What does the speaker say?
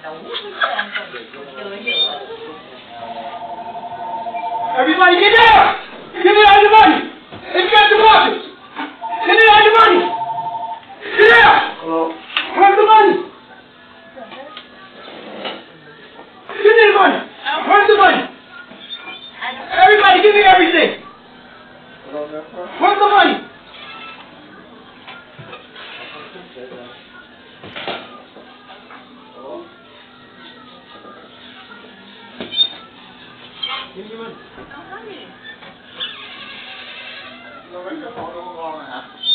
Everybody get down! Give me all your money! If you got the market! Give me all your money! Get down! Where's the money? Give me the money! Where's the money? Everybody give me everything! Where's the money? Give me your money.